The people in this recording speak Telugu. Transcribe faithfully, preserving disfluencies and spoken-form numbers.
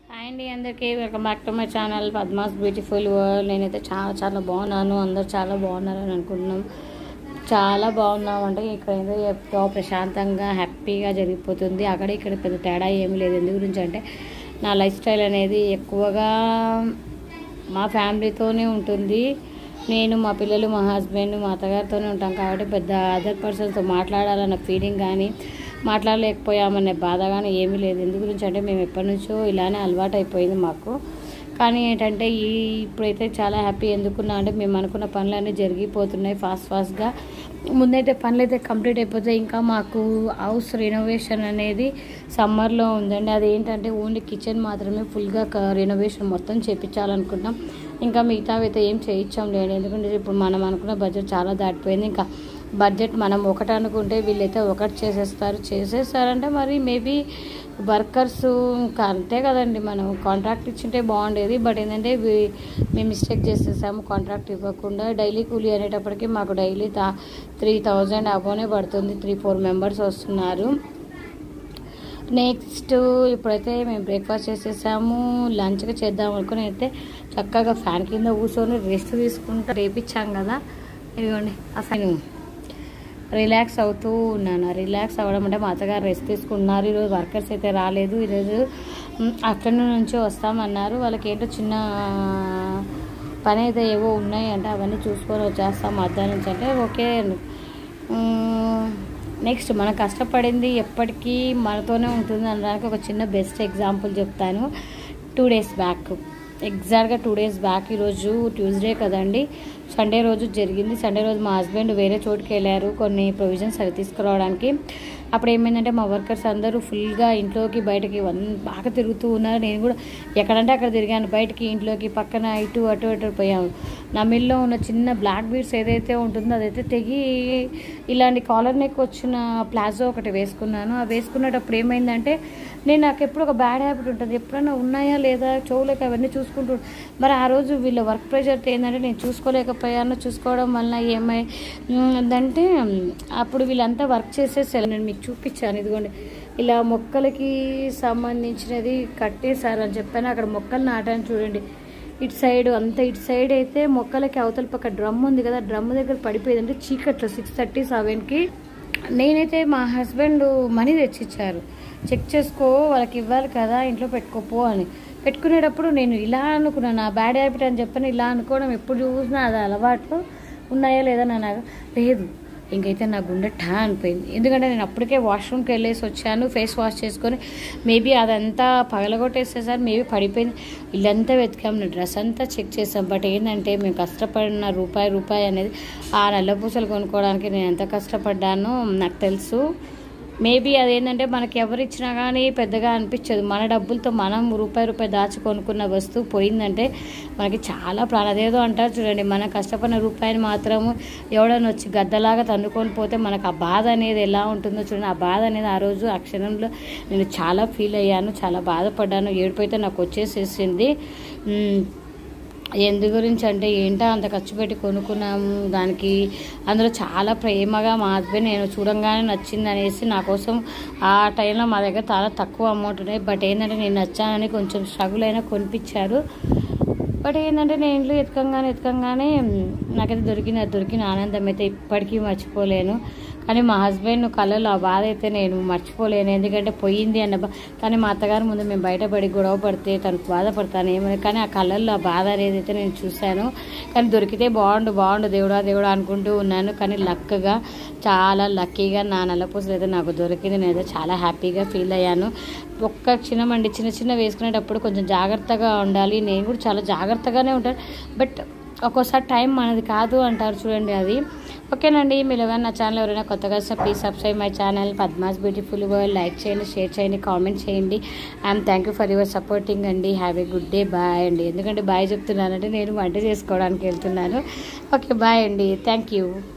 హాయ్ అండి అందరికీ welcome back to my channel Padma's beautiful world. నేనైతే చాలా చాలా బాగున్నాను, అందరు చాలా బాగున్నారని అనుకుంటున్నాం. చాలా బాగున్నాం అంటే ఇక్కడ ఏదో ఎంతో ప్రశాంతంగా హ్యాపీగా జరిగిపోతుంది. అక్కడ ఇక్కడ పెద్ద తేడా ఏమీ లేదు. ఎందు గురించి అంటే నా లైఫ్ స్టైల్ అనేది ఎక్కువగా మా ఫ్యామిలీతోనే ఉంటుంది. నేను మా పిల్లలు మా హస్బెండ్ మా అత్తగారితోనే ఉంటాం కాబట్టి పెద్ద అదర్ పర్సన్స్తో మాట్లాడాలన్న ఫీలింగ్ కానీ మాట్లాడలేకపోయామనే బాధ కానీ ఏమీ లేదు. ఎందు గురించి అంటే మేము ఎప్పటి నుంచో ఇలానే అలవాటు అయిపోయింది మాకు. కానీ ఏంటంటే ఈ ఇప్పుడైతే చాలా హ్యాపీ. ఎందుకున్నా అంటే మేము అనుకున్న పనులన్నీ జరిగిపోతున్నాయి ఫాస్ట్ ఫాస్ట్గా. ముందైతే పనులు అయితే కంప్లీట్ అయిపోతాయి. ఇంకా మాకు హౌస్ రెనోవేషన్ అనేది సమ్మర్లో ఉందండి. అదేంటంటే ఓన్లీ కిచెన్ మాత్రమే ఫుల్గా రెనోవేషన్ మొత్తం చేయించాలనుకుంటున్నాం. ఇంకా మిగతావి అయితే ఏం చేయించాం లేదు. ఎందుకంటే ఇప్పుడు మనం అనుకున్న బడ్జెట్ చాలా దాటిపోయింది. ఇంకా బడ్జెట్ మనం ఒకటి అనుకుంటే వీళ్ళైతే ఒకటి చేసేస్తారు. చేసేస్తారంటే మరి మేబీ వర్కర్స్ ఇంకా అంతే కదండి. మనం కాంట్రాక్ట్ ఇచ్చింటే బాగుండేది. బట్ ఏంటంటే మేము మిస్టేక్ చేసేసాము కాంట్రాక్ట్ ఇవ్వకుండా. డైలీ కూలీ అనేటప్పటికీ మాకు డైలీ తా త్రీ థౌజండ్ అబోనే పడుతుంది. త్రీ ఫోర్ మెంబర్స్ వస్తున్నారు. నెక్స్ట్ ఇప్పుడైతే మేము బ్రేక్ఫాస్ట్ చేసేసాము. లంచ్గా చేద్దాం అనుకుని అయితే చక్కగా ఫ్యాన్ కింద కూర్చొని రెస్ట్ తీసుకుంటా రేపిచ్చాం కదా. ఇదిగోండి అసలు రిలాక్స్ అవుతూ ఉన్నాను. రిలాక్స్ అవ్వడం అంటే మా అత్తగారు రెస్ట్ తీసుకున్నారు. ఈరోజు వర్కర్స్ అయితే రాలేదు. ఈరోజు ఆఫ్టర్నూన్ నుంచి వస్తామన్నారు. వాళ్ళకి ఏంటో చిన్న పని అయితే ఏవో ఉన్నాయి అంటే అవన్నీ చూసుకొని వచ్చేస్తాం మధ్యాహ్నం నుంచి అంటే ఓకే. నెక్స్ట్ మనం కష్టపడింది ఎప్పటికీ మనతోనే ఉంటుంది అనడానికి ఒక చిన్న బెస్ట్ ఎగ్జాంపుల్ చెప్తాను. టూ డేస్ బ్యాక్ ఎగ్జాక్ట్గా టూ డేస్ బ్యాక్ ఈరోజు ట్యూస్డే కదండి, సండే రోజు జరిగింది. సండే రోజు మా హస్బెండ్ వేరే చోటుకి వెళ్ళారు కొన్ని ప్రొవిజన్స్ అవి తీసుకురావడానికి. అప్పుడు ఏమైందంటే మా వర్కర్స్ అందరూ ఫుల్గా ఇంట్లోకి బయటకి బాగా తిరుగుతూ ఉన్నారు. నేను కూడా ఎక్కడంటే అక్కడ తిరిగాను, బయటకి ఇంట్లోకి పక్కన ఇటు అటు అటు పోయాము. నా మిల్లో ఉన్న చిన్న బ్లాక్ బీడ్స్ ఏదైతే ఉంటుందో అదైతే తెగి ఇలాంటి కాలర్ నెక్ వచ్చిన ప్లాజో ఒకటి వేసుకున్నాను. ఆ వేసుకునేటప్పుడు ఏమైందంటే నేను నాకు ఎప్పుడు ఒక బ్యాడ్ హ్యాబిట్ ఉంటుంది, ఎప్పుడైనా ఉన్నాయా లేదా చెవులకి అవన్నీ చూసుకుంటూ. మరి ఆ రోజు వీళ్ళ వర్క్ ప్రెషర్తో ఏంటంటే నేను చూసుకోలేకపోయాను. చూసుకోవడం వల్ల ఏమైందంటే అప్పుడు వీళ్ళంతా వర్క్ చేసేసారు. నేను మీకు చూపించాను. ఇదిగోండి ఇలా మొక్కలకి సంబంధించినది కట్టేశారని చెప్పాను. అక్కడ మొక్కలు నాటాను చూడండి. ఇటు సైడ్ అంతా ఇటు సైడ్ అయితే మొక్కలకి అవతల పక్క డ్రమ్ ఉంది కదా, డ్రమ్ దగ్గర పడిపోయింది. అంటే చీకట్లో సిక్స్ థర్టీ సెవెన్కి నేనైతే మా హస్బెండ్ మనీ తెచ్చిచ్చారు. చెక్ చేసుకో వాళ్ళకి ఇవ్వాలి కదా ఇంట్లో పెట్టుకోపో అని. పెట్టుకునేటప్పుడు నేను ఇలా అనుకున్నాను, నా బ్యాడ్ హ్యాబిట్ అని చెప్పని ఇలా అనుకోవడం ఎప్పుడు చూసినా అది అలవాట్లు ఉన్నాయా లేదా నాకు లేదు. ఇంకైతే నా గుండె టా అనిపోయింది. ఎందుకంటే నేను అప్పటికే వాష్రూమ్కి వెళ్ళేసి వచ్చాను, ఫేస్ వాష్ చేసుకొని. మేబీ అదంతా పగలగొట్టేసేసారి, మేబీ పడిపోయింది. ఇల్లంతా వెతికాము, డ్రెస్ అంతా చెక్ చేసాం. బట్ ఏంటంటే మేము కష్టపడిన రూపాయి రూపాయి అనేది ఆ నల్లపూసలు కొనుక్కోవడానికి నేను ఎంత కష్టపడ్డానో నాకు తెలుసు. మేబీ అదేంటంటే మనకి ఎవరు ఇచ్చినా కానీ పెద్దగా అనిపించదు. మన డబ్బులతో మనం రూపాయి రూపాయి దాచి కొనుక్కున్న వస్తువు పోయిందంటే మనకి చాలా ప్రాణం. అదేదో అంటారు చూడండి, మనం కష్టపడిన రూపాయిని మాత్రము ఎవడన్నా వచ్చి గద్దలాగా తన్నుకొని పోతే మనకు ఆ బాధ అనేది ఎలా ఉంటుందో చూడండి. ఆ బాధ అనేది ఆ రోజు ఆ క్షణంలో నేను చాలా ఫీల్ అయ్యాను, చాలా బాధపడ్డాను. ఏడుపు అయితే నాకు వచ్చేసేసింది. ఎందు గురించి అంటే ఏంటో అంత ఖర్చు పెట్టి కొనుక్కున్నాము, దానికి అందులో చాలా ప్రేమగా మా హస్బెండ్ నేను చూడంగానే నచ్చింది అనేసి నా కోసం ఆ టైంలో మా దగ్గర చాలా తక్కువ అమౌంట్ ఉన్నాయి. బట్ ఏంటంటే నేను నచ్చానని కొంచెం స్ట్రగుల్ అయినా కొనిపించారు. బట్ ఏంటంటే నేను ఇంట్లో ఎతకంగానే ఎతకంగానే నాకైతే దొరికిన దొరికిన ఆనందం అయితే ఇప్పటికీ మర్చిపోలేను. కానీ మా హస్బెండ్ కళ్ళలో ఆ బాధ అయితే నేను మర్చిపోలేను. ఎందుకంటే పోయింది అన్న బా కానీ మా అత్తగారి ముందు మేము బయటపడి గొడవ పడితే తనకు బాధపడతాను ఏమని. కానీ ఆ కళ్ళల్లో ఆ బాధ అనేది అయితే నేను చూశాను. కానీ దొరికితే బాగుండు బాగుండు దేవుడా దేవుడా అనుకుంటూ ఉన్నాను. కానీ లక్కగా చాలా లక్కీగా నా నల్లపూసలు అయితే నాకు దొరికింది. నేనైతే చాలా హ్యాపీగా ఫీల్ అయ్యాను. ఒక్క క్షణం అండి, చిన్న చిన్న వేసుకునేటప్పుడు కొంచెం జాగ్రత్తగా ఉండాలి. నేను కూడా చాలా జాగ్రత్తగానే ఉంటాను. బట్ ఒక్కోసారి టైం మనది కాదు అంటారు చూడండి, అది ఓకేనండి. మీరు ఎవరైనా నా ఛానల్ ఎవరైనా కొత్తగా వస్తే please subscribe my channel Padma's beautiful world. Like చేయండి, షేర్ చేయండి, కామెంట్ చేయండి. I'm thank you for your supporting అండి. Have a good day. Bye అండి. ఎందుకంటే బాయ్ చెప్తున్నానంటే నేను వంట చేసుకోవడానికి వెళ్తున్నాను. ఓకే బాయ్ అండి. Thank you.